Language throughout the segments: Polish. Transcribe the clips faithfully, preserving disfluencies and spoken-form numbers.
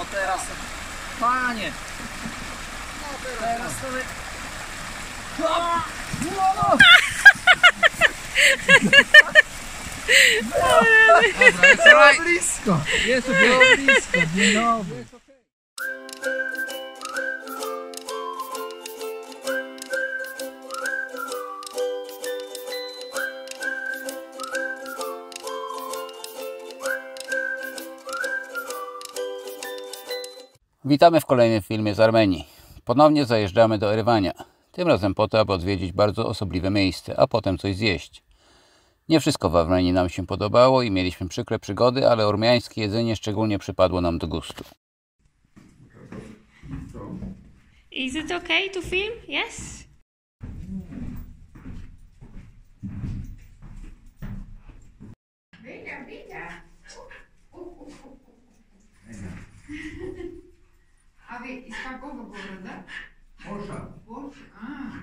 teraz, panie, no teraz sobie... O! O! Dobra, jest blisko, jest było blisko, dzień dobry. Witamy w kolejnym filmie z Armenii. Ponownie zajeżdżamy do Erywania. Tym razem po to, aby odwiedzić bardzo osobliwe miejsce, a potem coś zjeść. Nie wszystko w Armenii nam się podobało i mieliśmy przykre przygody, ale ormiańskie jedzenie szczególnie przypadło nam do gustu. Is it okay to film? Yes? Venga, venga. Abi, из какого города? Orza. Волжь. А.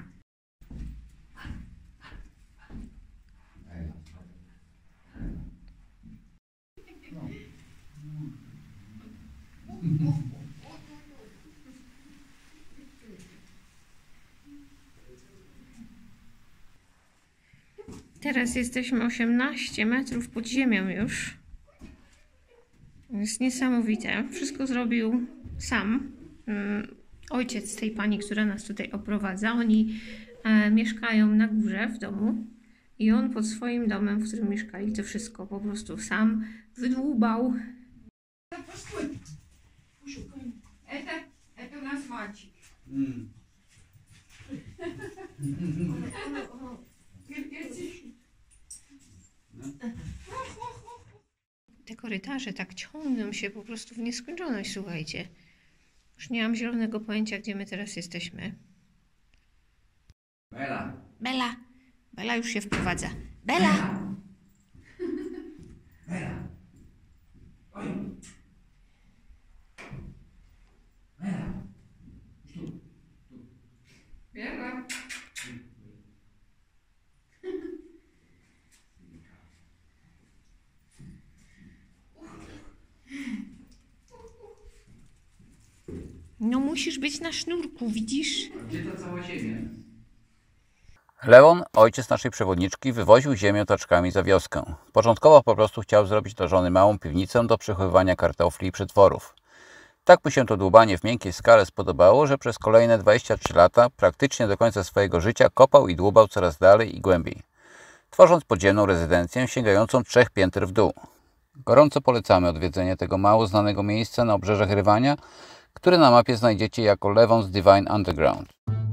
Teraz jesteśmy osiemnaście metrów pod ziemią już. Jest niesamowite. Wszystko zrobił sam. Ojciec tej pani, która nas tutaj oprowadza. Oni e, mieszkają na górze w domu i on pod swoim domem, w którym mieszkali, to wszystko po prostu sam wydłubał. Это, это у нас мальчик. Mm. Te korytarze tak ciągną się po prostu w nieskończoność, słuchajcie. Już nie mam zielonego pojęcia, gdzie my teraz jesteśmy. Bela. Bela! Bela już się wprowadza. Bela! Bela. Oj. Bela. Tu. Tu. Бела. No musisz być na sznurku, widzisz? A gdzie ta cała ziemia? Leon, ojciec naszej przewodniczki, wywoził ziemię taczkami za wioskę. Początkowo po prostu chciał zrobić dla żony małą piwnicę do przechowywania kartofli i przetworów. Tak mu się to dłubanie w miękkiej skale spodobało, że przez kolejne dwadzieścia trzy lata, praktycznie do końca swojego życia, kopał i dłubał coraz dalej i głębiej, tworząc podziemną rezydencję sięgającą trzech pięter w dół. Gorąco polecamy odwiedzenie tego mało znanego miejsca na obrzeżach Erywania, które na mapie znajdziecie jako Levon's Divine Underground.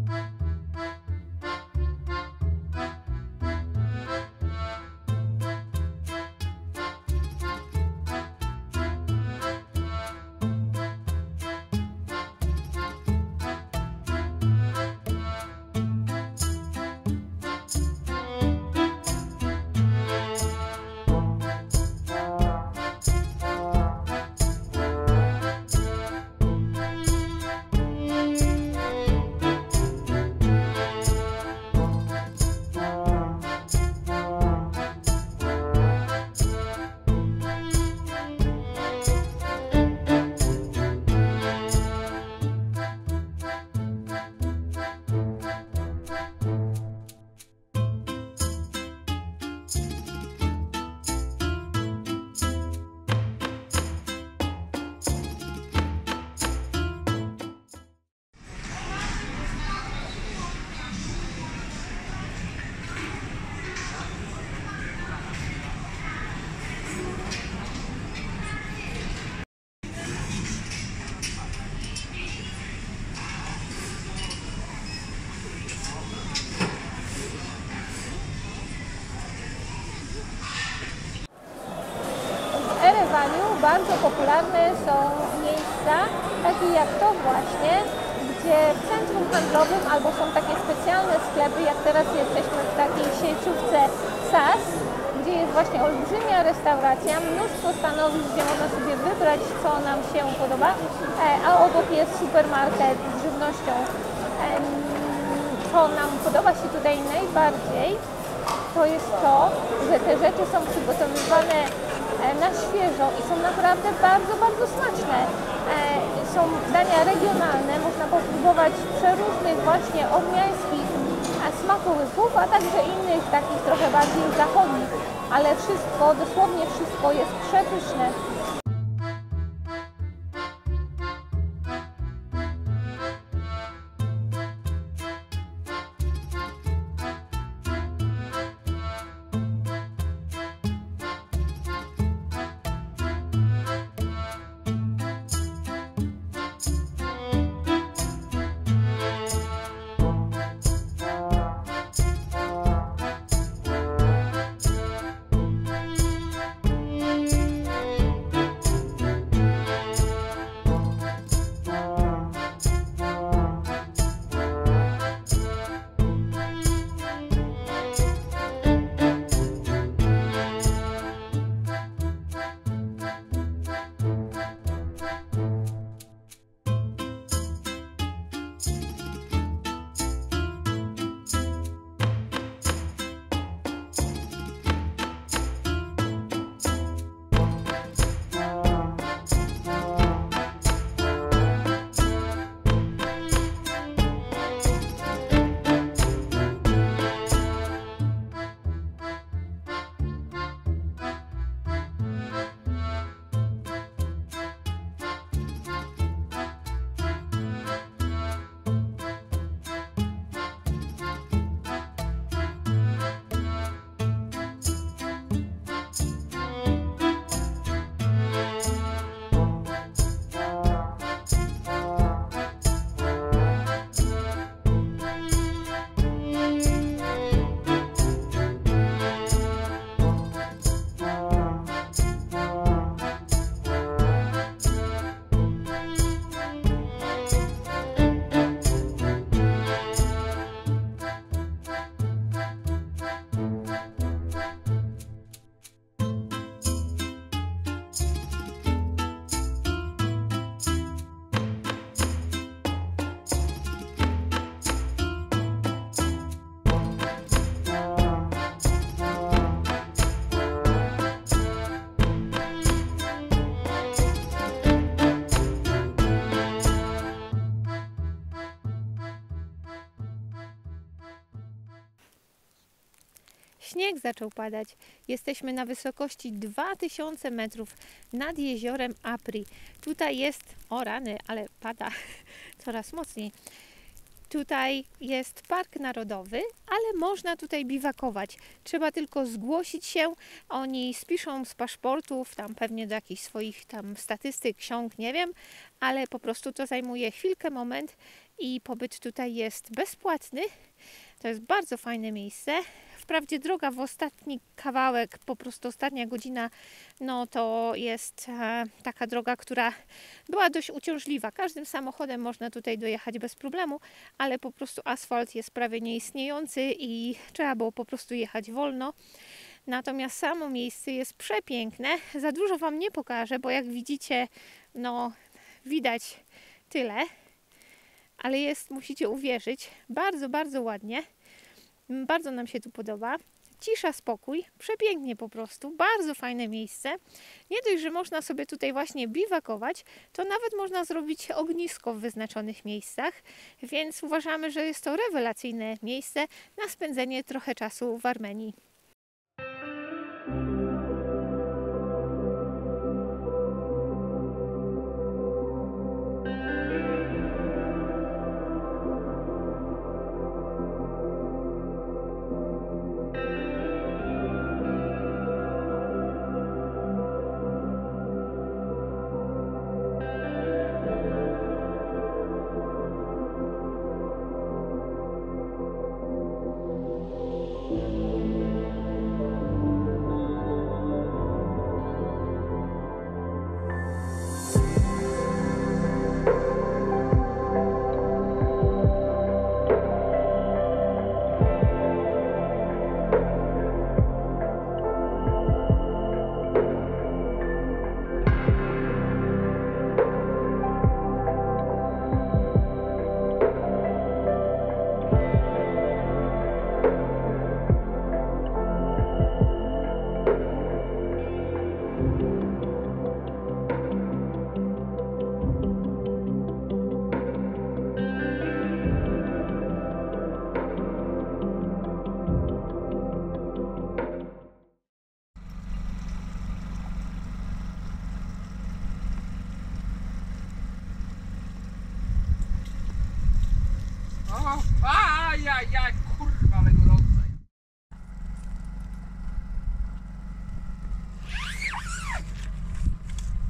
Bardzo popularne są miejsca, takie jak to właśnie, gdzie w centrum handlowym albo są takie specjalne sklepy, jak teraz jesteśmy w takiej sieciówce S A S, gdzie jest właśnie olbrzymia restauracja, mnóstwo stanowisk, gdzie można sobie wybrać, co nam się podoba, a obok jest supermarket z żywnością. Co nam podoba się tutaj najbardziej, to jest to, że te rzeczy są przygotowywane na świeżo i są naprawdę bardzo, bardzo smaczne. Są dania regionalne, można popróbować przeróżnych właśnie ormiańskich smakołyków, a także innych takich trochę bardziej zachodnich, ale wszystko, dosłownie wszystko jest przepyszne. Śnieg zaczął padać. Jesteśmy na wysokości dwa tysiące metrów nad jeziorem Apri. Tutaj jest, o rany, ale pada coraz mocniej. Tutaj jest park narodowy, ale można tutaj biwakować. Trzeba tylko zgłosić się. Oni spiszą z paszportów, tam pewnie do jakichś swoich tam statystyk, ksiąg, nie wiem, ale po prostu to zajmuje chwilkę, moment i pobyt tutaj jest bezpłatny. To jest bardzo fajne miejsce. Wprawdzie droga w ostatni kawałek, po prostu ostatnia godzina, no to jest e, taka droga, która była dość uciążliwa. Każdym samochodem można tutaj dojechać bez problemu, ale po prostu asfalt jest prawie nieistniejący i trzeba było po prostu jechać wolno. Natomiast samo miejsce jest przepiękne. Za dużo Wam nie pokażę, bo jak widzicie, no widać tyle. Ale jest, musicie uwierzyć, bardzo, bardzo ładnie. Bardzo nam się tu podoba. Cisza, spokój, przepięknie po prostu, bardzo fajne miejsce. Nie dość, że można sobie tutaj właśnie biwakować, to nawet można zrobić ognisko w wyznaczonych miejscach, więc uważamy, że jest to rewelacyjne miejsce na spędzenie trochę czasu w Armenii.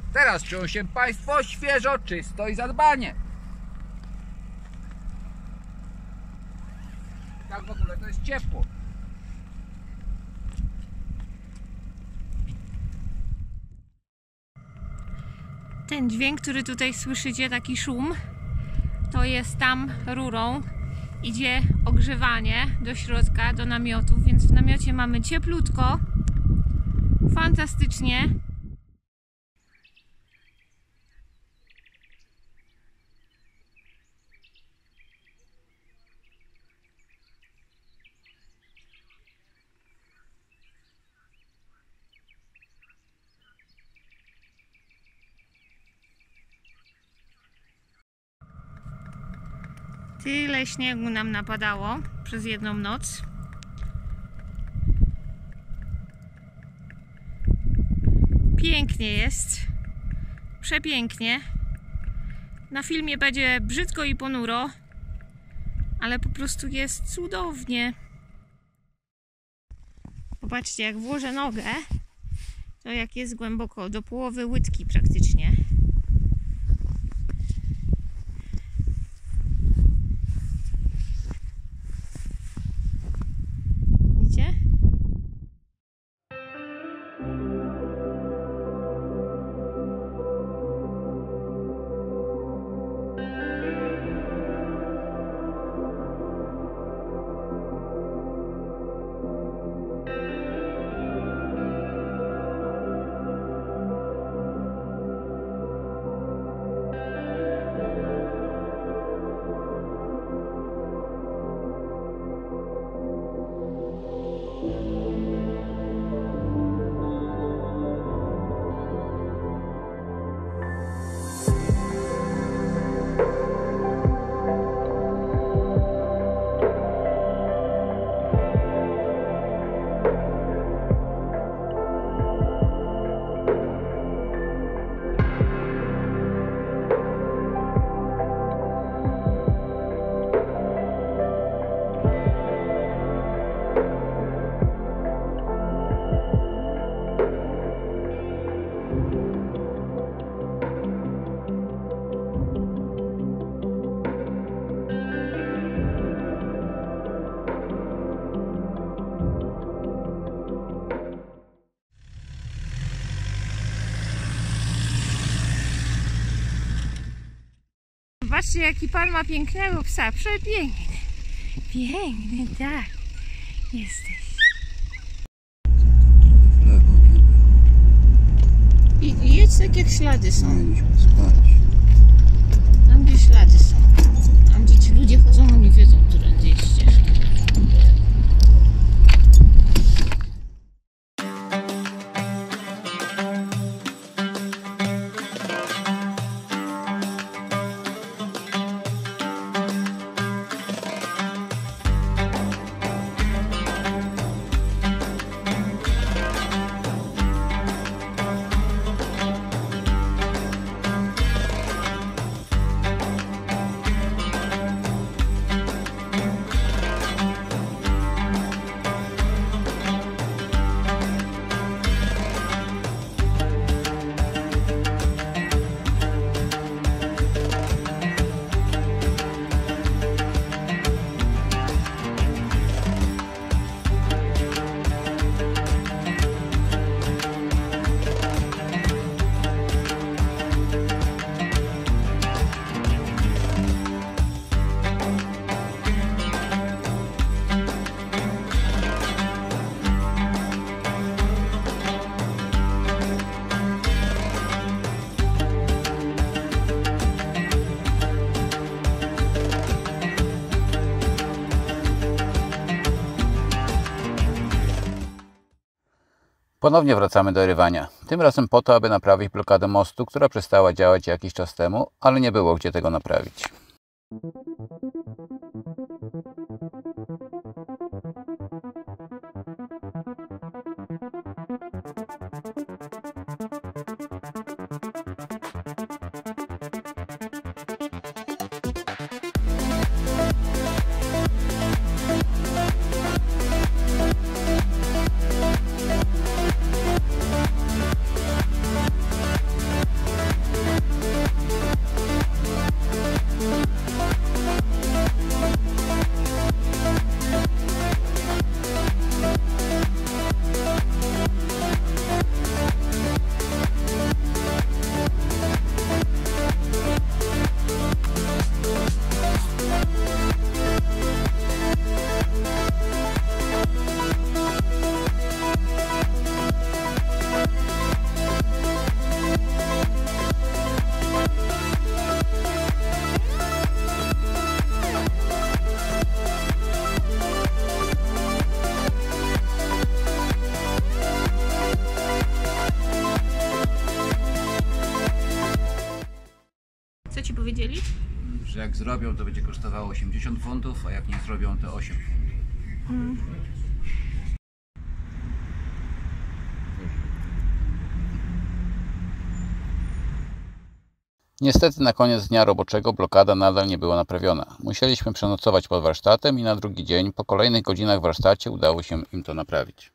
Teraz czują się Państwo świeżo, czysto i zadbanie. Tak w ogóle to jest ciepło. Ten dźwięk, który tutaj słyszycie, taki szum, to jest tam rurą. Idzie ogrzewanie do środka, do namiotów, więc w namiocie mamy cieplutko, fantastycznie. Tyle śniegu nam napadało przez jedną noc. Pięknie jest. Przepięknie. Na filmie będzie brzydko i ponuro, ale po prostu jest cudownie. Popatrzcie, jak włożę nogę, to jak jest głęboko, do połowy łydki praktycznie. Widzicie? Zobaczcie, jaki pan ma pięknego psa. Przepiękny. Piękny, tak. Jesteś. I, i jedź tak, jak ślady są. Mieliśmy spać. Tam, gdzie ślady są. Tam, gdzie ci ludzie chodzą, oni wiedzą, którędy jest ścieżka. Ponownie wracamy do rywania. Tym razem po to, aby naprawić blokadę mostu, która przestała działać jakiś czas temu, ale nie było gdzie tego naprawić. Co ci powiedzieli? Że jak zrobią, to będzie kosztowało osiemdziesiąt funtów, a jak nie zrobią, to osiem funtów. Hmm. Niestety na koniec dnia roboczego blokada nadal nie była naprawiona. Musieliśmy przenocować pod warsztatem i na drugi dzień, po kolejnych godzinach w warsztacie, udało się im to naprawić.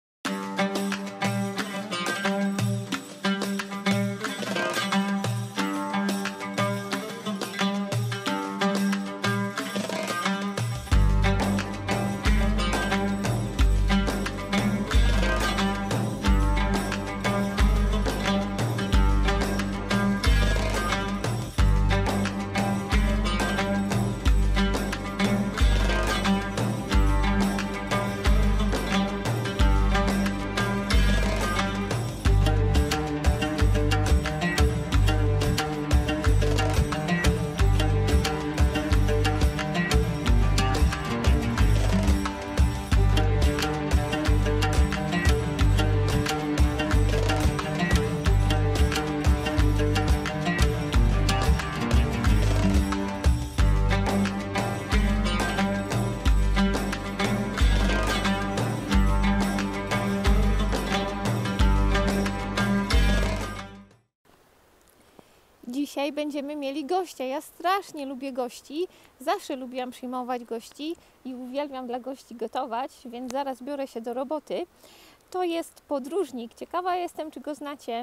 Dzisiaj będziemy mieli gościa. Ja strasznie lubię gości. Zawsze lubiłam przyjmować gości i uwielbiam dla gości gotować, więc zaraz biorę się do roboty. To jest podróżnik. Ciekawa jestem, czy go znacie.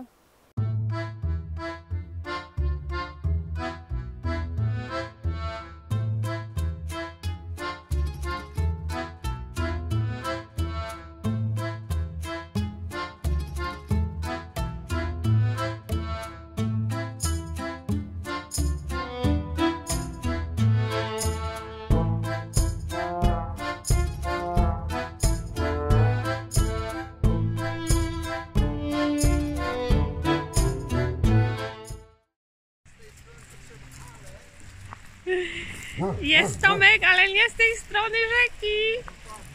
Jest Tomek, ale nie z tej strony rzeki.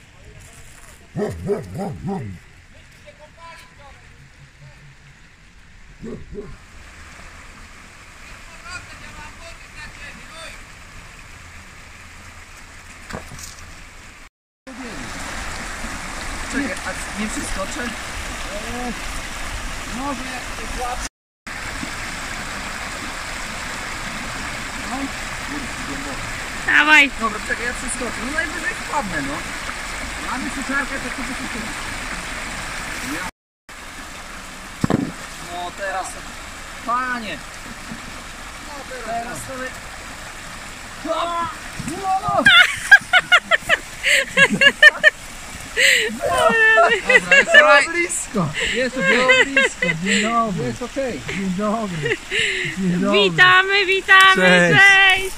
Czekaj, a nie przeskoczę? Eee, może jak łapie. No. Dawaj. Dobra, czekaj, ja przeskoczę. No najwyżej wpadnę, no. Mamy suszarkę, to tu tu ja. No teraz. Panie. No teraz, teraz sobie. O! No! Dobra, jest było blisko. Jest to było blisko. Dzień dobry. Jest okej. Okay. Dzień dobry. Dzień dobry. Witamy, witamy. Cześć.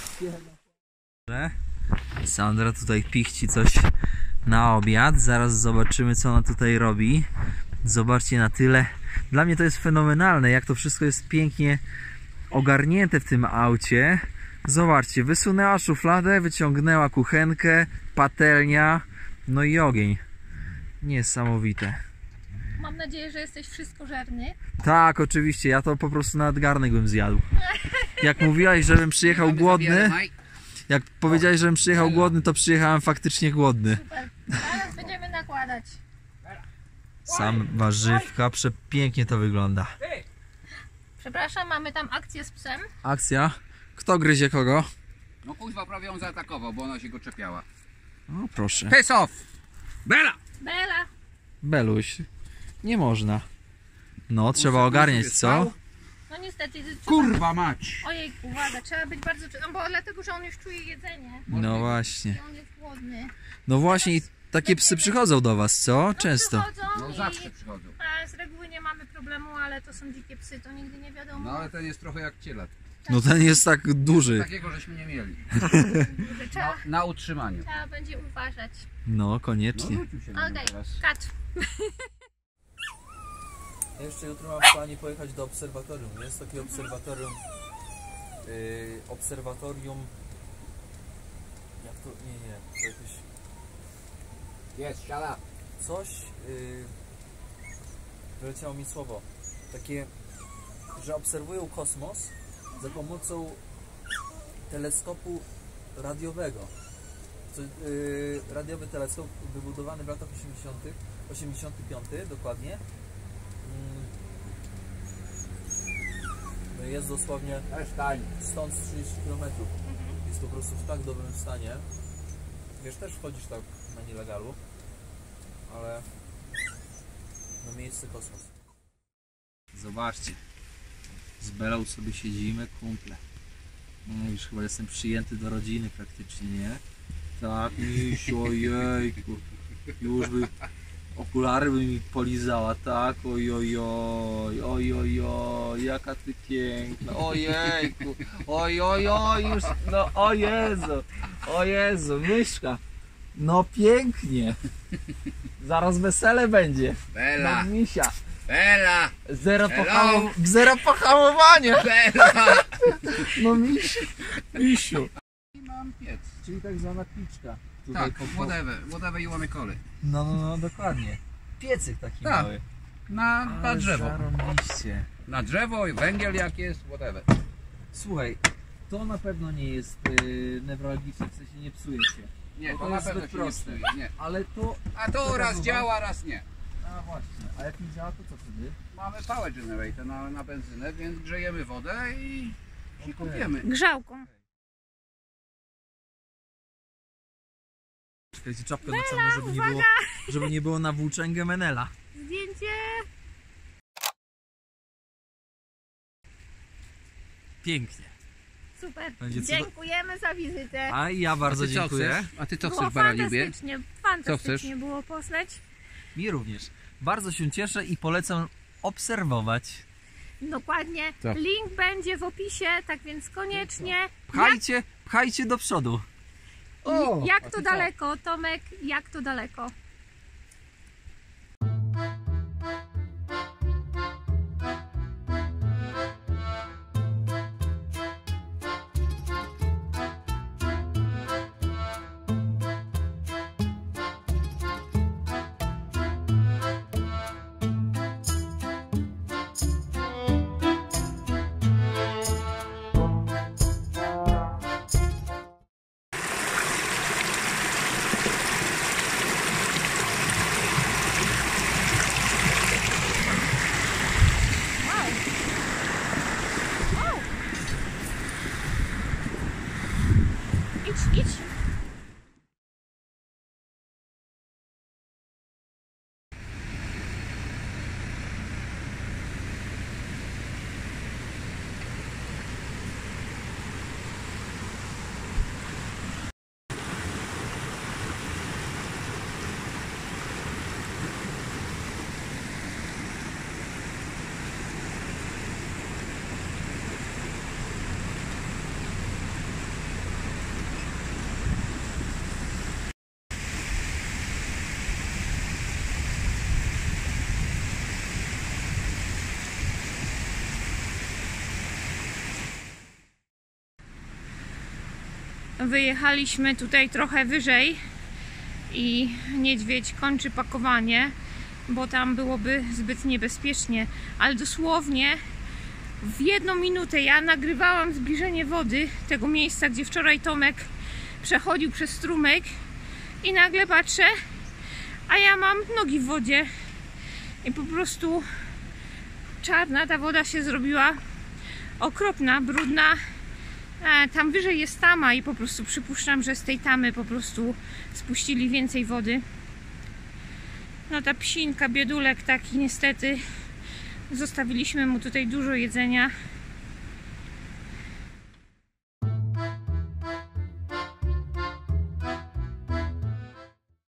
Cześć. Sandra tutaj pichci coś na obiad. Zaraz zobaczymy, co ona tutaj robi. Zobaczcie na tyle. Dla mnie to jest fenomenalne, jak to wszystko jest pięknie ogarnięte w tym aucie. Zobaczcie, wysunęła szufladę, wyciągnęła kuchenkę, patelnia, no i ogień. Niesamowite. Mam nadzieję, że jesteś wszystkożerny. Tak, oczywiście, ja to po prostu nawet garnek bym zjadł. Jak mówiłaś, żebym przyjechał głodny, jak powiedziałeś, żebym przyjechał głodny, to przyjechałem faktycznie głodny. Super. Zaraz będziemy nakładać. Sam warzywka, przepięknie to wygląda. Przepraszam, mamy tam akcję z psem. Akcja. Kto gryzie kogo? No kuźwa prawie ją zaatakował, bo ona się go czepiała. O, proszę. Piss off! Bela! Bela. Beluś, nie można. No, trzeba ogarniać, co? No niestety. Trzeba... Kurwa mać! Ojej, uwaga, trzeba być bardzo... No bo dlatego, że on już czuje jedzenie. No właśnie. I on jest głodny. No właśnie, i takie psy przychodzą do was, co? Często. No, przychodzą No i... zawsze przychodzą. A z reguły nie mamy problemu, ale to są dzikie psy, to nigdy nie wiadomo. No ale ten jest trochę jak cielat. No ten jest tak duży. Takiego żeśmy nie mieli. Że trzeba, Na, na utrzymaniu. trzeba będzie uważać. No, koniecznie. rzucił się na nią Okej, teraz. kat. Jeszcze jutro mam w planie pojechać do obserwatorium. Jest takie obserwatorium. Yy, obserwatorium. Jak to? Nie, nie. To jakieś. Jest, siada. Coś. Yy, wyleciało mi słowo. Takie, że obserwują kosmos za pomocą teleskopu radiowego. Co, yy, radiowy teleskop wybudowany w latach osiemdziesiątych, osiemdziesiąty piąty dokładnie. Yy, no jest dosłownie stąd trzydzieści kilometrów. Jest po prostu w tak dobrym stanie. Wiesz, też wchodzisz tak na nielegalu, ale no miejsce kosmos. Zobaczcie, z Belą sobie siedzimy, kumple. No już chyba jestem przyjęty do rodziny praktycznie, nie? Tak, misiu, ojejku. Już by okulary by mi polizała, tak? Ojojoj, ojojoj, jaka ty piękna, ojejku, ojojoj, już, no o Jezu, o Jezu, myszka. No pięknie. Zaraz wesele będzie. Bela, No, misia. Bela, Zero, Hello. pohamow zero pohamowania. Bela. No misiu, misiu. I mam piec. Czyli tak zwana piczka. Tutaj Tak, po- po- whatever, whatever you wanna call it. No, no, no, dokładnie. Piecyk taki Tak. mały. Na, na Ale drzewo. zarąbiście. Na drzewo, węgiel jak jest, whatever. Słuchaj, to na pewno nie jest yy, newralgiczne, w sensie nie psuje się. Nie, Bo to, to na jest pewno zbyt się proste. nie psuje, nie. Ale to... A to Taka raz bywa. działa, raz nie. A właśnie, a jak nie działa, to co wtedy? Mamy power generator na, na benzynę, więc grzejemy wodę i się Okej. kąpiemy. Grzałką. Czekajcie, czapkę nocną, żeby nie było, żeby nie było na włóczęgę Menela. Zdjęcie. Pięknie. Super. Będzie cudo- Dziękujemy za wizytę. A ja bardzo A ty co dziękuję. chcesz? A ty co Było chcesz, Baraniubie? fantastycznie, fantastycznie chcesz? było poznać. Mi również. Bardzo się cieszę i polecam obserwować. Dokładnie. Tak. Link będzie w opisie, tak więc koniecznie. Pchajcie, pchajcie do przodu. O, Jak a to ty co? daleko, Tomek? Jak to daleko? Idź, idź. Wyjechaliśmy tutaj trochę wyżej i niedźwiedź kończy pakowanie, bo tam byłoby zbyt niebezpiecznie, ale dosłownie w jedną minutę ja nagrywałam zbliżenie wody tego miejsca, gdzie wczoraj Tomek przechodził przez strumyk i nagle patrzę, a ja mam nogi w wodzie i po prostu czarna ta woda się zrobiła, okropna, brudna. E, tam wyżej jest tama i po prostu przypuszczam, że z tej tamy po prostu spuścili więcej wody. No ta psinka, biedulek taki niestety, zostawiliśmy mu tutaj dużo jedzenia